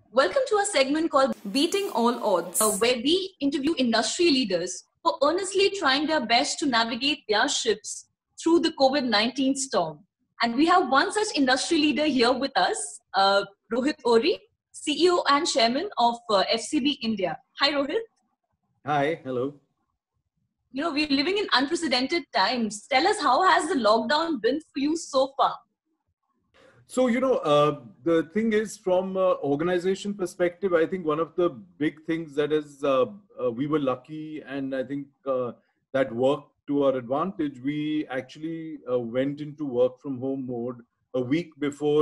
Welcome to a segment called Beating All Odds, where we interview industry leaders who are earnestly trying their best to navigate their ships through the COVID-19 storm. And we have one such industry leader here with us, Rohit Ori, CEO and Chairman of FCB India. Hi, Rohit. Hi, hello. We're living in unprecedented times. Tell us, how has the lockdown been for you so far? So, the thing is, from organization perspective, I think one of the big things that is, we were lucky, and I think that worked to our advantage. We actually went into work from home mode a week before,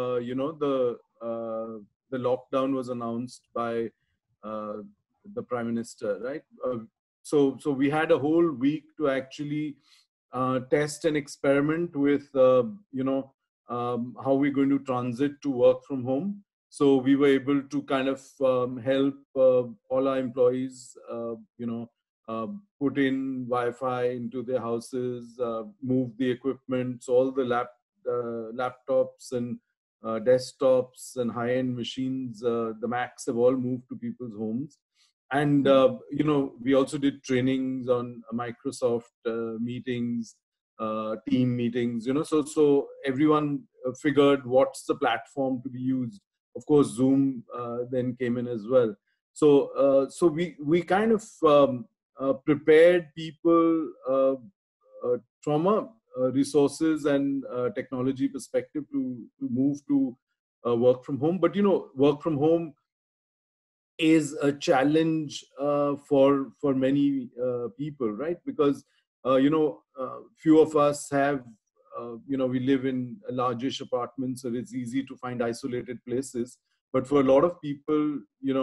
the lockdown was announced by the Prime Minister, right? So we had a whole week to actually test and experiment with, how we're going to transit to work from home. So we were able to kind of help all our employees, put in Wi-Fi into their houses, move the equipment. So all the laptops and desktops and high-end machines, the Macs have all moved to people's homes. And, we also did trainings on Microsoft meetings, team meetings, so everyone figured what's the platform to be used. Of course, Zoom then came in as well. So we kind of prepared people from a resources and technology perspective to move to work from home. But work from home is a challenge for many people, right? Because few of us have, we live in largish apartments, so it's easy to find isolated places. But for a lot of people,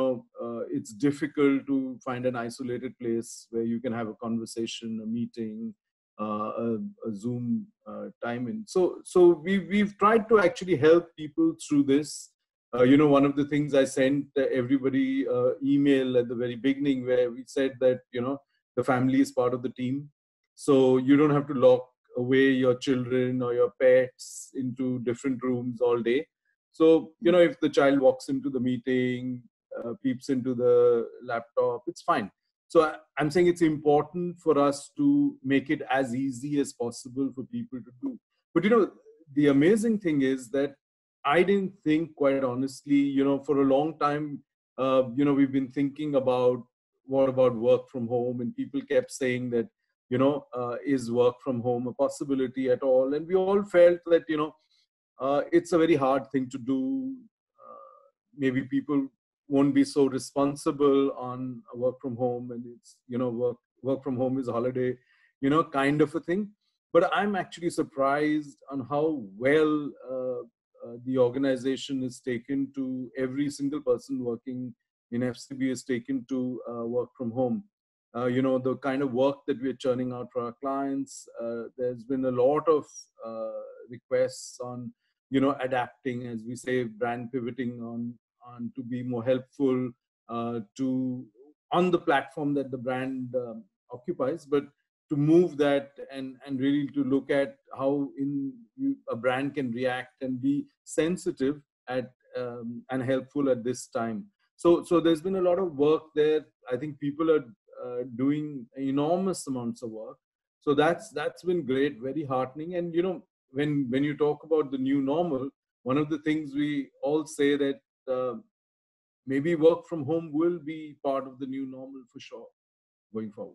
it's difficult to find an isolated place where you can have a conversation, a meeting, a Zoom time in. So we've tried to actually help people through this. One of the things I sent everybody email at the very beginning, where we said that, the family is part of the team. So you don't have to lock away your children or your pets into different rooms all day. So, if the child walks into the meeting, peeps into the laptop, it's fine. So I'm saying it's important for us to make it as easy as possible for people to do. But, the amazing thing is that I didn't think, quite honestly, for a long time, we've been thinking about what about work from home, and people kept saying that, is work from home a possibility at all? And we all felt that, it's a very hard thing to do. Maybe people won't be so responsible on work from home, and it's, work from home is a holiday, kind of a thing. But I'm actually surprised on how well the organization is taken to, every single person working in FCB is taken to work from home. The kind of work that we're churning out for our clients, there's been a lot of requests on, adapting, as we say, brand pivoting on to be more helpful to on the platform that the brand occupies, but to move that and really to look at how a brand can react and be sensitive at and helpful at this time. So there's been a lot of work there. I think people are doing enormous amounts of work. So that's been great, very heartening. And when you talk about the new normal, one of the things we all say that maybe work from home will be part of the new normal for sure going forward.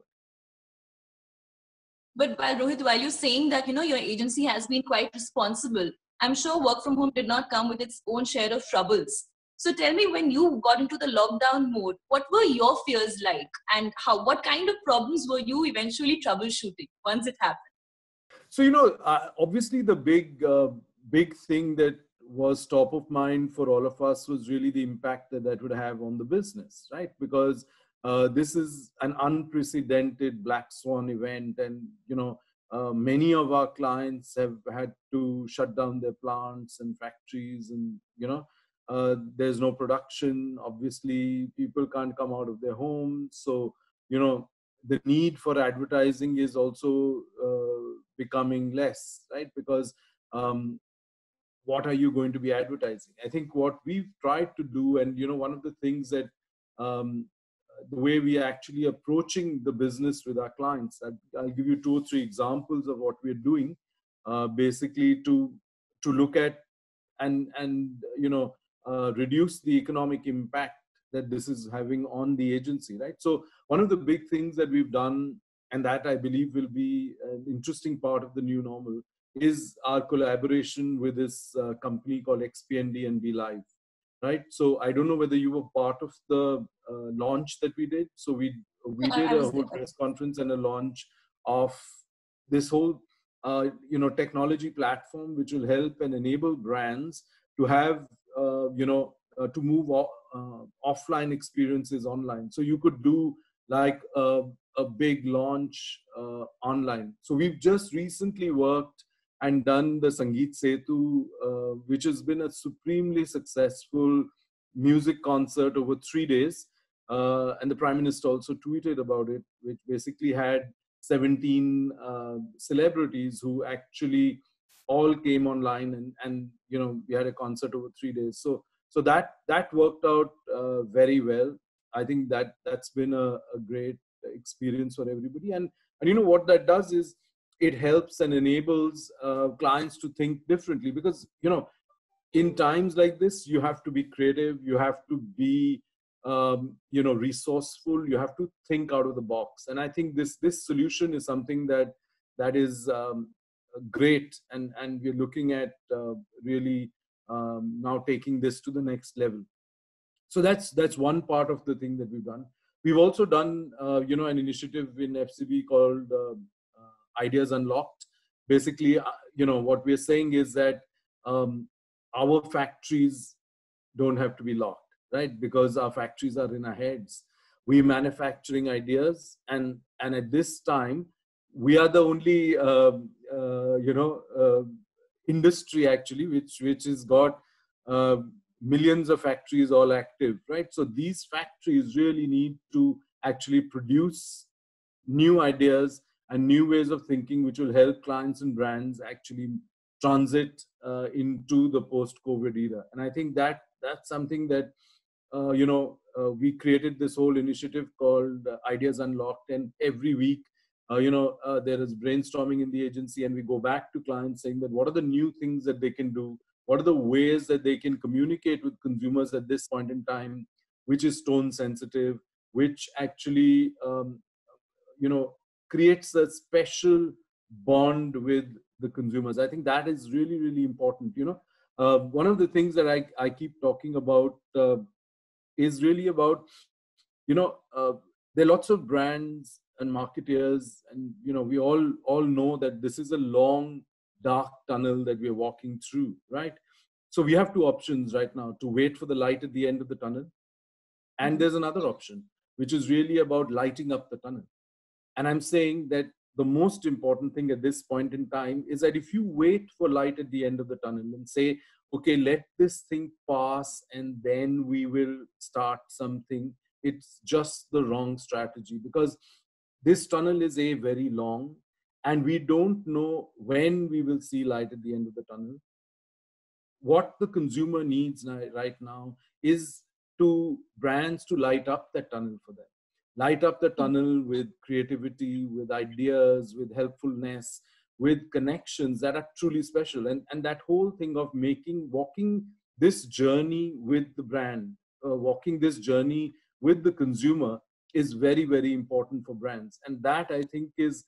But Rohit, while you're saying that, your agency has been quite responsible, I'm sure work from home did not come with its own share of troubles. So tell me, when you got into the lockdown mode, what were your fears like, and what kind of problems were you eventually troubleshooting once it happened? So, obviously the big thing that was top of mind for all of us was really the impact that would have on the business, right? Because this is an unprecedented black swan event, and many of our clients have had to shut down their plants and factories, and there's no production. Obviously, people can't come out of their homes, so the need for advertising is also becoming less, right? Because what are you going to be advertising? I think what we've tried to do, and one of the things that um, the way we are actually approaching the business with our clients, I'll give you 2 or 3 examples of what we're doing, basically to look at and reduce the economic impact that this is having on the agency, right? So one of the big things that we've done, and that I believe will be an interesting part of the new normal, is our collaboration with this company called XPND and Be Live, right? So I don't know whether you were part of the launch that we did. So we did I a was whole there. press conference and a launch of this whole technology platform, which will help and enable brands to have to move offline experiences online. So you could do like a big launch online. So we've just recently worked and done the Sangeet Setu, which has been a supremely successful music concert over 3 days. And the Prime Minister also tweeted about it, which basically had 17 celebrities who actually all came online, and we had a concert over 3 days. So that worked out very well. I think that's been a great experience for everybody. And what that does is it helps and enables clients to think differently, because in times like this, you have to be creative, you have to be resourceful, you have to think out of the box. And I think this solution is something that is great, and we're looking at really now taking this to the next level. So that's one part of the thing that we've done. We've also done an initiative in FCB called Ideas Unlocked. Basically, what we're saying is that our factories don't have to be locked, right? Because our factories are in our heads. We're manufacturing ideas, and at this time, we are the only industry actually which has got millions of factories all active, right? So these factories really need to actually produce new ideas and new ways of thinking, which will help clients and brands actually transit into the post-COVID era. And I think that's something that we created this whole initiative called Ideas Unlocked, and every week there is brainstorming in the agency, and we go back to clients saying that what are the new things that they can do, what are the ways that they can communicate with consumers at this point in time, which is tone sensitive, which actually creates a special bond with the consumers. I think that is really, really important. One of the things that I keep talking about is really about, there are lots of brands and marketeers, and we all know that this is a long dark tunnel that we're walking through, right? So we have 2 options right now: to wait for the light at the end of the tunnel, and there's another option, which is really about lighting up the tunnel. And I'm saying that the most important thing at this point in time is that if you wait for light at the end of the tunnel and say, okay, let this thing pass and then we will start something, it's just the wrong strategy, because this tunnel is very long, and we don't know when we will see light at the end of the tunnel. What the consumer needs right now is to brands to light up that tunnel for them. Light up the tunnel with creativity, with ideas, with helpfulness, with connections that are truly special. And that whole thing of walking this journey with the brand, walking this journey with the consumer is very, very important for brands. And that, I think, is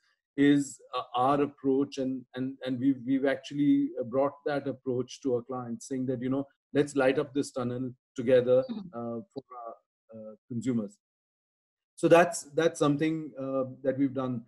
our approach, and we've actually brought that approach to our clients, saying that let's light up this tunnel together for our consumers. So that's something that we've done.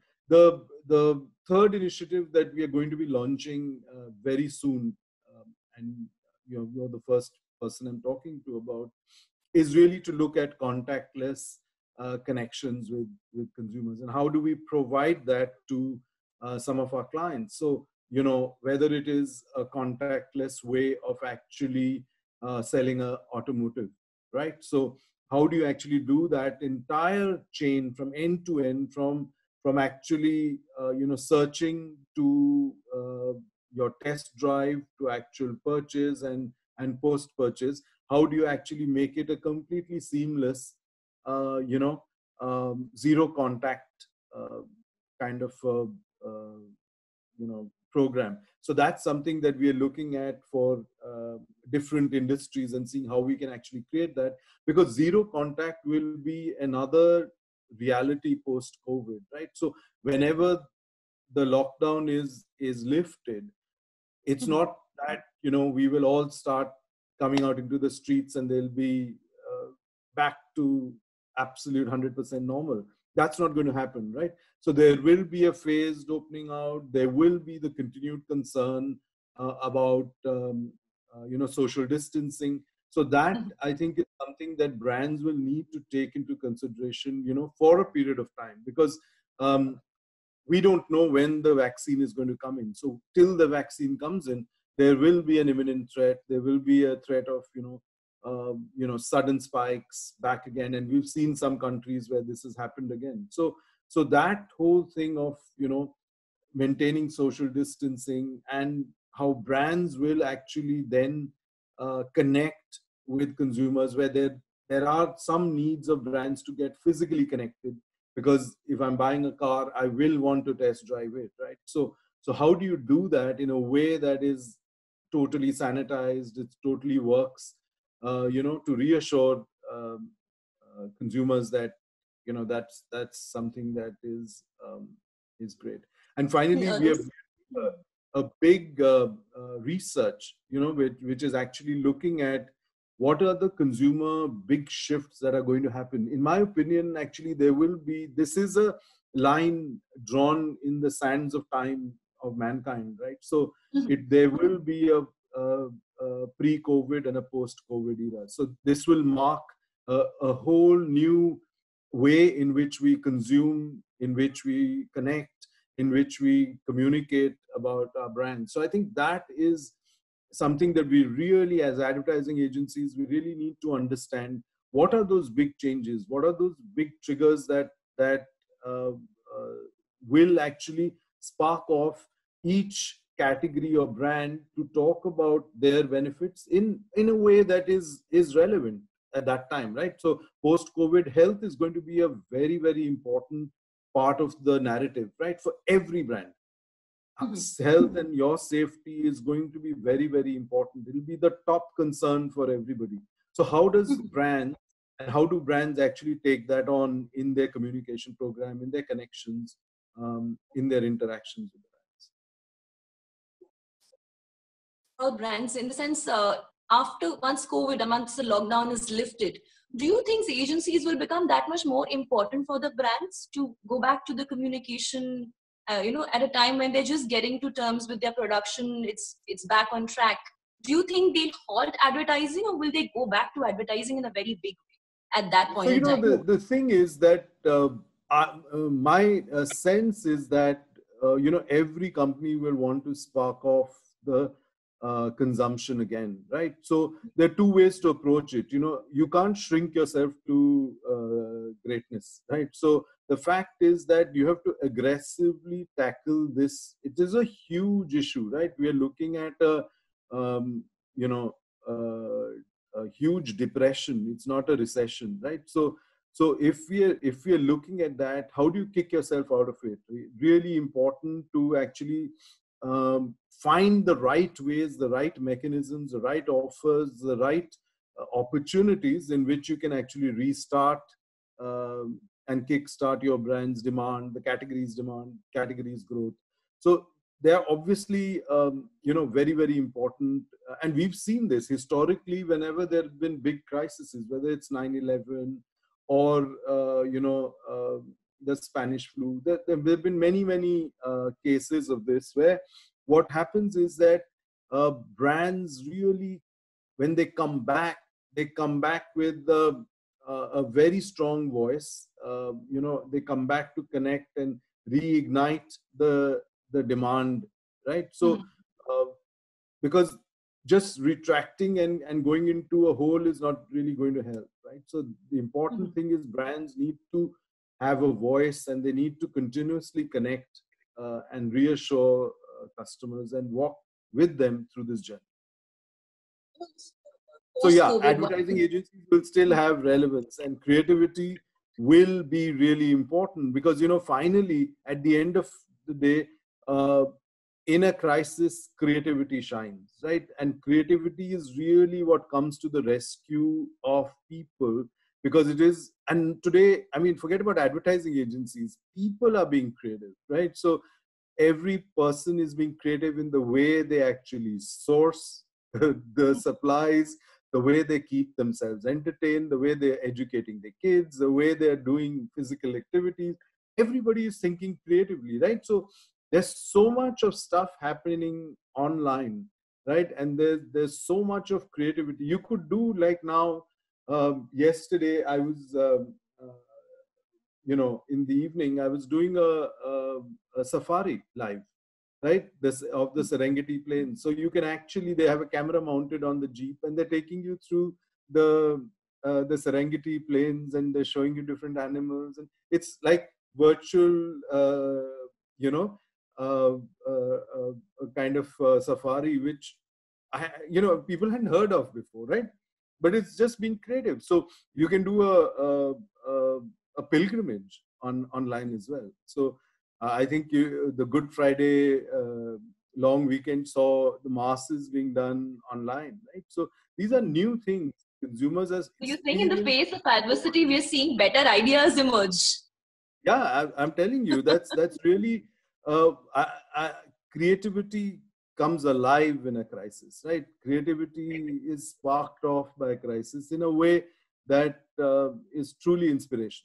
The third initiative that we are going to be launching very soon, and you're the first person I'm talking to about, is really to look at contactless connections with consumers, and how do we provide that to some of our clients. So whether it is a contactless way of actually selling a automotive, right? So how do you actually do that entire chain from end to end, from actually searching to your test drive to actual purchase and post purchase. How do you actually make it a completely seamless, zero contact kind of program? So that's something that we are looking at for different industries and seeing how we can actually create that, because zero contact will be another reality post COVID, right? So whenever the lockdown is lifted, it's not that we will all start coming out into the streets and they'll be back to absolute 100% normal. That's not going to happen, right? So there will be a phased opening out. There will be the continued concern about social distancing. So that, I think, is something that brands will need to take into consideration, for a period of time, because we don't know when the vaccine is going to come in. So till the vaccine comes in, there will be an imminent threat. There will be a threat of sudden spikes back again, and we've seen some countries where this has happened again. So that whole thing of maintaining social distancing, and how brands will actually then connect with consumers, where there are some needs of brands to get physically connected, because if I'm buying a car, I will want to test drive it, right? So how do you do that in a way that is totally sanitized, it totally works, to reassure consumers that that's something that is great. And finally, we have a big research, which is actually looking at what are the consumer big shifts that are going to happen. In my opinion, actually, this is a line drawn in the sands of time of mankind, right? So there will be a pre-COVID and a post-COVID era. So this will mark a whole new way in which we consume, in which we connect, in which we communicate about our brand. So I think that is something that we really, as advertising agencies, we really need to understand. What are those big changes? What are those big triggers that will actually spark off each category or brand to talk about their benefits in a way that is relevant at that time, right? So post-COVID, health is going to be a very, very important part of the narrative, right? For every brand. Health and your safety is going to be very, very important. It will be the top concern for everybody. So how do brands actually take that on in their communication program, in their connections, in their interactions with brands? All brands, in the sense, once the lockdown is lifted, do you think the agencies will become that much more important for the brands to go back to the communication, at a time when they're just getting to terms with their production, it's back on track? Do you think they'll halt advertising, or will they go back to advertising in a very big way at that point in time? The thing is that my sense is that every company will want to spark off the consumption again, right? So there are two ways to approach it. You can't shrink yourself to greatness, right? So the fact is that you have to aggressively tackle this. It is a huge issue, right? We are looking at a huge depression. It's not a recession, right? So if we are looking at that, how do you kick yourself out of it? Really important to actually find the right ways, the right mechanisms, the right offers, the right opportunities in which you can actually restart and kickstart your brand's demand, the category's demand, category's growth. So they're obviously, very, very important. And we've seen this historically whenever there have been big crises, whether it's 9/11 or, the Spanish flu. There have been many, many cases of this where what happens is that brands really, when they come back with a very strong voice. They come back to connect and reignite the demand, right? So because just retracting and going into a hole is not really going to help, right? So the important thing is brands need to have a voice, and they need to continuously connect and reassure customers and walk with them through this journey. So yeah, Post-COVID, advertising agencies will still have relevance, and creativity will be really important because, finally, at the end of the day, in a crisis, creativity shines, right? And creativity is really what comes to the rescue of people, because it is, and today, I mean, forget about advertising agencies, people are being creative, right? So every person is being creative in the way they actually source the supplies, the way they keep themselves entertained, the way they're educating their kids, the way they're doing physical activities. Everybody is thinking creatively, right? So there's so much of stuff happening online, right? And there's so much of creativity. You could do like now, yesterday I was, in the evening, I was doing a safari live, right? This of the Serengeti Plains. So you can actually, they have a camera mounted on the Jeep, and they're taking you through the Serengeti Plains, and they're showing you different animals, and it's like virtual, uh, a kind of safari, which people hadn't heard of before, right? But it's just been creative. So you can do a pilgrimage online as well. So I think the Good Friday long weekend saw the masses being done online, right? So these are new things. Consumers as do you think in the face of adversity, we're seeing better ideas emerge? Yeah, I'm telling you, that's really creativity comes alive in a crisis, right? Creativity is sparked off by a crisis in a way that is truly inspirational.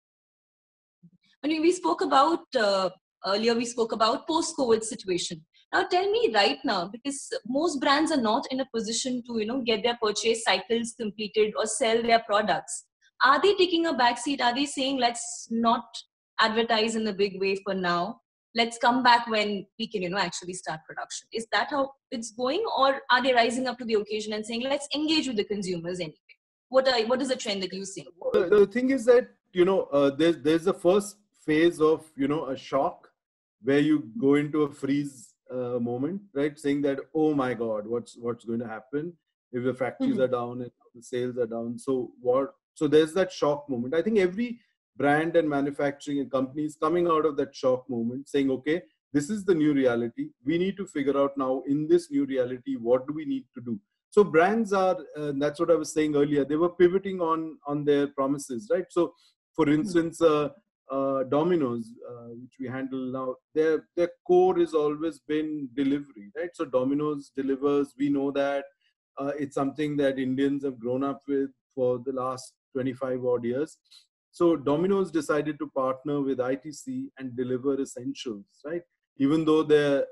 I mean, we spoke about earlier, we spoke about post-COVID situation. Now tell me right now, because most brands are not in a position to, get their purchase cycles completed or sell their products. Are they taking a backseat? Are they saying, let's not advertise in the big way for now? Let's come back when we can, actually start production. Is that how it's going? Or are they rising up to the occasion and saying, let's engage with the consumers anyway? What is the trend that you see? The thing is that, there's the first phase of, a shock where you go into a freeze moment, right? Saying that, oh my God, what's going to happen if the factories are down and the sales are down? So what? So there's that shock moment. I think every brand and manufacturing and companies coming out of that shock moment saying, okay, this is the new reality. We need to figure out now, in this new reality, what do we need to do? So brands are, that's what I was saying earlier, they were pivoting on their promises, right? So for instance, Domino's, which we handle now, their core has always been delivery, right? So Domino's delivers, we know that. It's something that Indians have grown up with for the last 25 odd years. So Domino's decided to partner with ITC and deliver essentials, right? Even though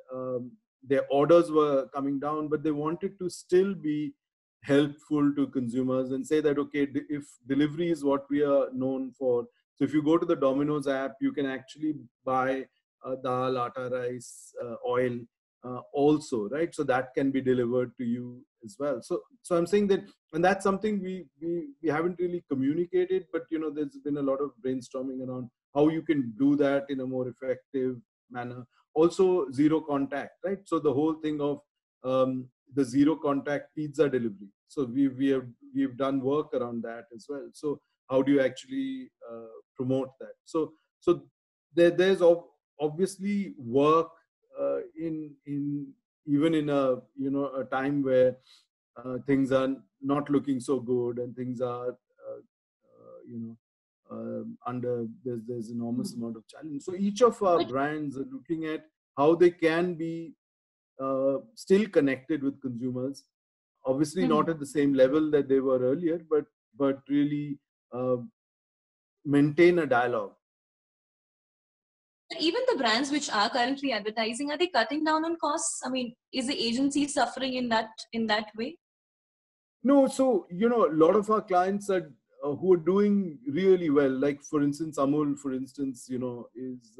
their orders were coming down, but they wanted to still be helpful to consumers and say that, okay, if delivery is what we are known for, so if you go to the Domino's app, you can actually buy dal, atta, rice, oil also, right? So that can be delivered to you as well. So I'm saying that, and that's something we haven't really communicated, but there's been a lot of brainstorming around how you can do that in a more effective manner. Also, zero contact, right? So the whole thing of the zero contact pizza delivery. So we've done work around that as well. So how do you actually promote that? So there's obviously work in even in a time where things are not looking so good and things are under there's enormous amount of challenge. So each of our brands are looking at how they can be still connected with consumers. Obviously not at the same level that they were earlier, but really maintain a dialogue. Even the brands which are currently advertising, are they cutting down on costs? I mean, is the agency suffering in that way? No, so a lot of our clients are who are doing really well. Like for instance, Amul, for instance, is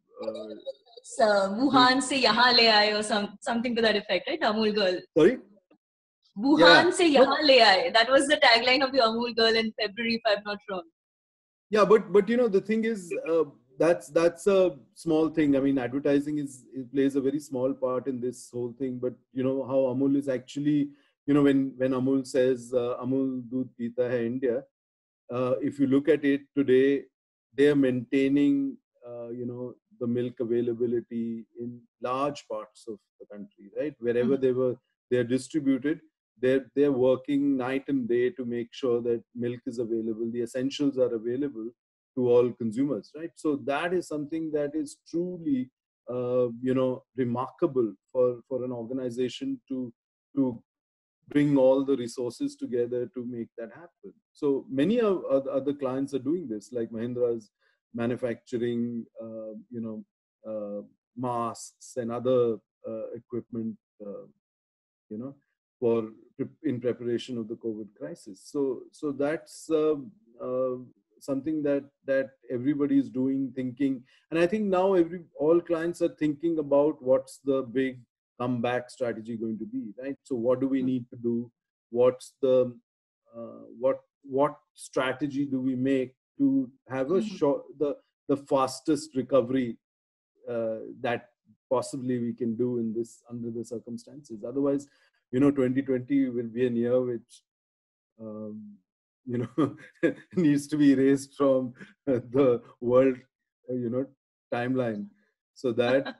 Wuhan se yahan le aaye or something to that effect, right? Amul Girl. Sorry. Wuhan se yahan le aaye. That was the tagline of the Amul Girl in February, if I'm not wrong. Yeah, but the thing is, that's a small thing. I mean, advertising it plays a very small part in this whole thing. But you know how Amul is actually, you know, when Amul says Amul Doodh Peeta Hai India, if you look at it today, they are maintaining, you know, the milk availability in large parts of the country, right? Wherever they're distributed, they're working night and day to make sure that milk is available, the essentials are available to all consumers, right? So that is something that is truly, you know, remarkable for an organization to bring all the resources together to make that happen. So many of other clients are doing this, like Mahindra's manufacturing, you know, masks and other equipment, you know, for in preparation of the COVID crisis. So that's something that everybody is doing, thinking, and I think now all clients are thinking about what's the big comeback strategy going to be, right? So what do we need to do? What's the what strategy do we make to have a short the fastest recovery that possibly we can do in this under the circumstances? Otherwise, you know, 2020 will be a year which you know needs to be erased from the world you know timeline, so that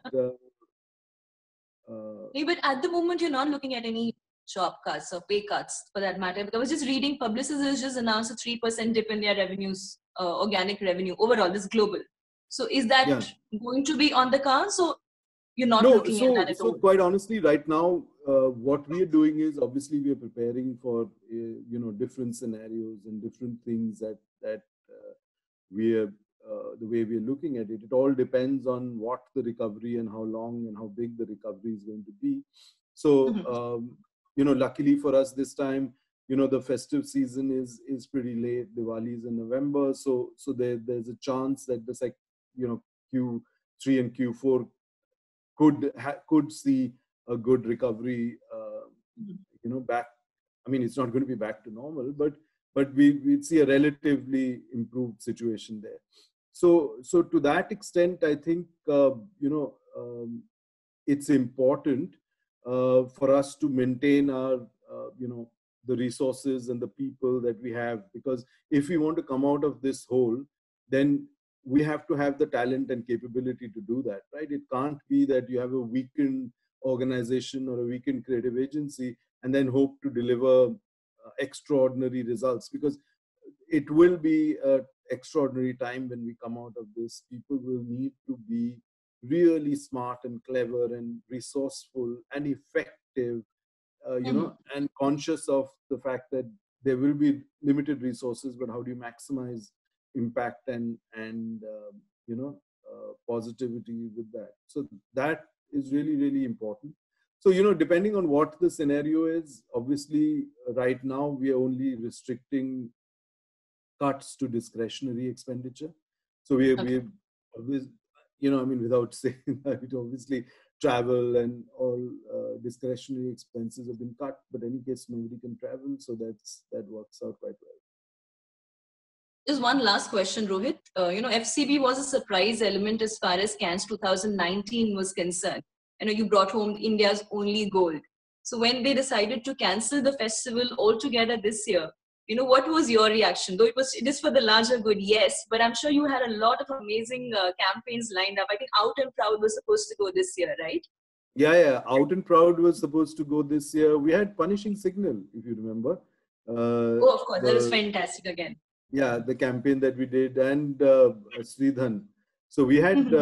But at the moment, you're not looking at any job cuts or pay cuts for that matter. Because I was just reading, Publicis has just announced a 3% dip in their revenues, organic revenue overall. This is global. So is that yeah. going to be on the cards? So you're not No, looking at that at so all? quite honestly, right now, what we are doing is obviously we are preparing for you know different scenarios and different things that we are the way we are looking at it. It all depends on what the recovery and how long and how big the recovery is going to be. So you know, luckily for us this time, you know, the festive season is pretty late. Diwali is in November, so there's a chance that the you know Q3 and Q4 could see a good recovery, you know, back. I mean, it's not going to be back to normal, but we'd see a relatively improved situation there. So to that extent, I think you know it's important for us to maintain our you know the resources and the people that we have, because if we want to come out of this hole, then we have to have the talent and capability to do that, right? It can't be that you have a weakened organization or a weakened creative agency and then hope to deliver extraordinary results, because it will be an extraordinary time when we come out of this. People will need to be really smart and clever and resourceful and effective, you know, and conscious of the fact that there will be limited resources, but how do you maximize impact and you know positivity with that? So that is really, really important. So, you know, depending on what the scenario is, obviously right now we are only restricting cuts to discretionary expenditure. So we always, you know, I mean, without saying that, obviously travel and all discretionary expenses have been cut, but in any case, nobody can travel. So that works out quite well. Just one last question, Rohit. You know, FCB was a surprise element as far as Cannes 2019 was concerned. You know, you brought home India's only gold. So when they decided to cancel the festival altogether this year, you know, what was your reaction? Though it is for the larger good, yes, but I'm sure you had a lot of amazing campaigns lined up. I think Out and Proud was supposed to go this year, right? Yeah. Out and Proud was supposed to go this year. We had Punishing Signal, if you remember. Oh, of course, that was The fantastic again. Yeah, the campaign that we did, and Sridhan. So we had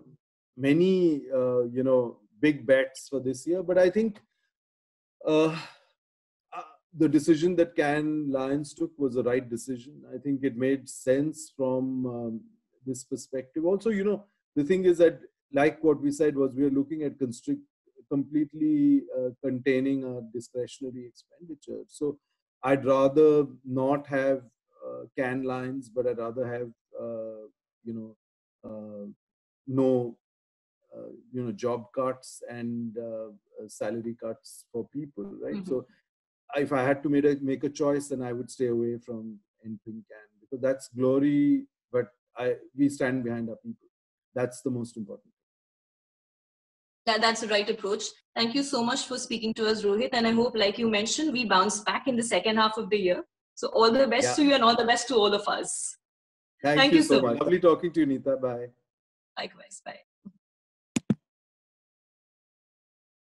many, you know, big bets for this year. But I think uh, the decision that Cannes Lions took was the right decision. I think it made sense from this perspective. Also, you know, the thing is that, like what we said, was we are looking at completely containing our discretionary expenditure. So I'd rather not have Cannes Lions, but I'd rather have, you know, no, you know, job cuts and salary cuts for people, right? So if I had to make a choice, then I would stay away from entering Cannes, because that's glory, but we stand behind our people. That's the most important. That's the right approach. Thank you so much for speaking to us, Rohit. And I hope, like you mentioned, we bounce back in the second half of the year. So all the best to you and all the best to all of us. Thank you so so much. Lovely talking to you, Neeta. Bye. Likewise. Bye.